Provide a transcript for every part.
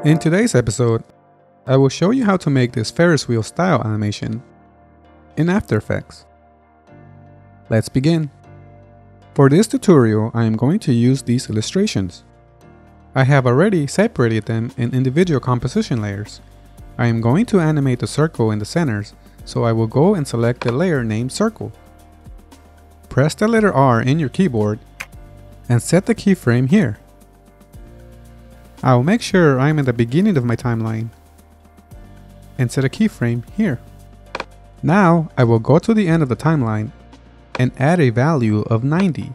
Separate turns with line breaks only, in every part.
In today's episode, I will show you how to make this Ferris wheel style animation in After Effects. Let's begin. For this tutorial, I am going to use these illustrations. I have already separated them in individual composition layers. I am going to animate the circle in the centers, so I will go and select the layer named Circle. Press the letter R in your keyboard and set the keyframe here. I will make sure I am at the beginning of my timeline and set a keyframe here. Now I will go to the end of the timeline and add a value of 90.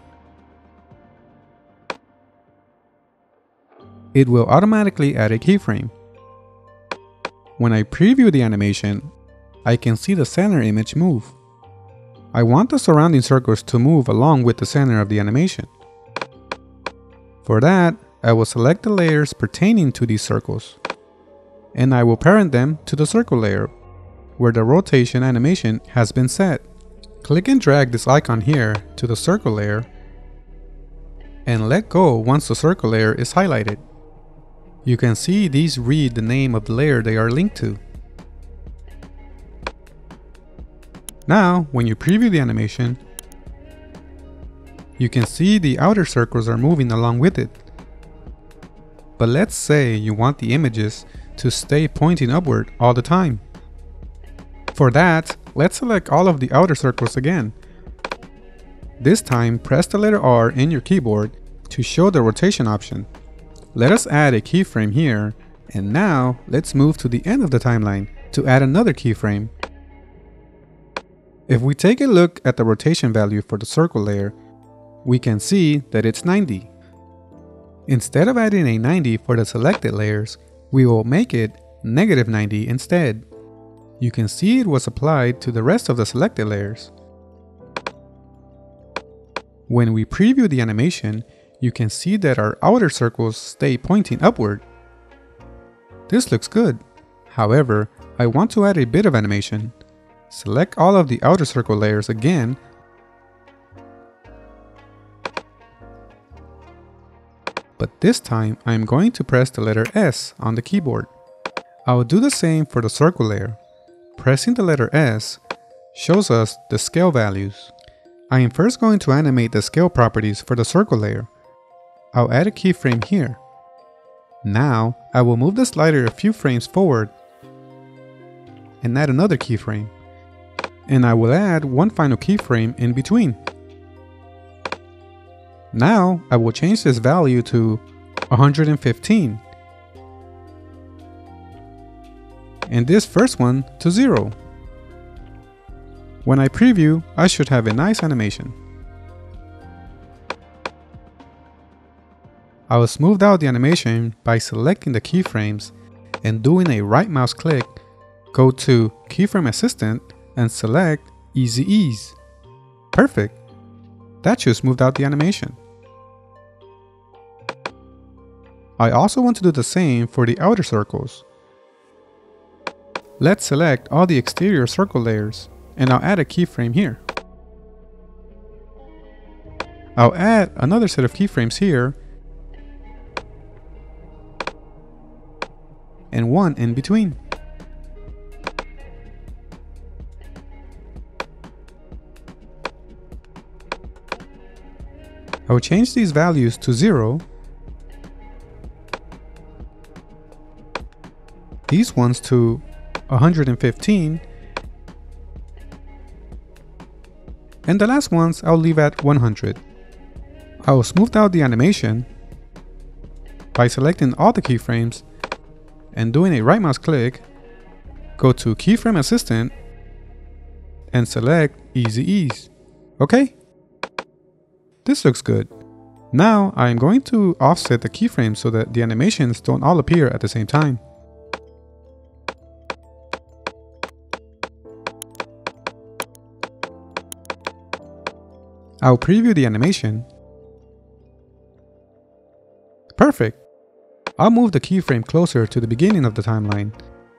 It will automatically add a keyframe. When I preview the animation, I can see the center image move. I want the surrounding circles to move along with the center of the animation. For that, I will select the layers pertaining to these circles, and I will parent them to the circle layer, where the rotation animation has been set. Click and drag this icon here to the circle layer, and let go once the circle layer is highlighted. You can see these read the name of the layer they are linked to. Now, when you preview the animation, you can see the outer circles are moving along with it. But let's say you want the images to stay pointing upward all the time. For that, let's select all of the outer circles again. This time, press the letter R in your keyboard to show the rotation option. Let us add a keyframe here, and now let's move to the end of the timeline to add another keyframe. If we take a look at the rotation value for the circle layer, we can see that it's 90. Instead of adding a 90 for the selected layers, we will make it -90 instead. You can see it was applied to the rest of the selected layers. When we preview the animation, you can see that our outer circles stay pointing upward. This looks good. However, I want to add a bit of animation. Select all of the outer circle layers again, but this time I am going to press the letter S on the keyboard. I will do the same for the circle layer. Pressing the letter S shows us the scale values. I am first going to animate the scale properties for the circle layer. I'll add a keyframe here. Now I will move the slider a few frames forward and add another keyframe. And I will add one final keyframe in between. Now I will change this value to 115 and this first one to 0. When I preview, I should have a nice animation. I will smooth out the animation by selecting the keyframes and doing a right mouse click, go to Keyframe Assistant and select Easy Ease. Perfect! That should smooth out the animation. I also want to do the same for the outer circles. Let's select all the exterior circle layers, and I'll add a keyframe here. I'll add another set of keyframes here, and one in between. I will change these values to 0, these ones to 115, and the last ones I'll leave at 100. I will smooth out the animation by selecting all the keyframes and doing a right mouse click, go to Keyframe Assistant and select Easy Ease. Okay? This looks good. Now I am going to offset the keyframes so that the animations don't all appear at the same time. I'll preview the animation. Perfect! I'll move the keyframe closer to the beginning of the timeline.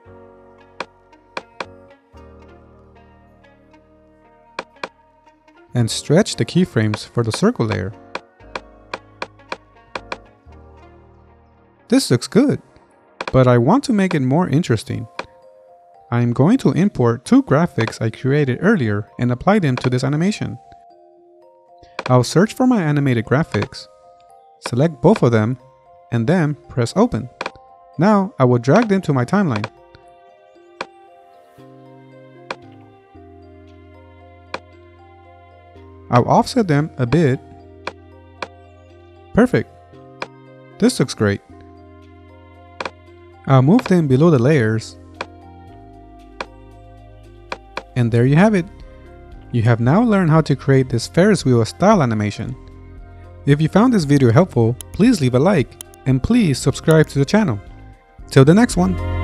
And stretch the keyframes for the circle layer. This looks good. but I want to make it more interesting. I'm going to import 2 graphics I created earlier and apply them to this animation. I'll search for my animated graphics, select both of them, and then press open. Now I will drag them to my timeline. I'll offset them a bit. Perfect. This looks great. I'll move them below the layers. And there you have it. You have now learned how to create this Ferris wheel style animation. If you found this video helpful, please leave a like and please subscribe to the channel. Till the next one.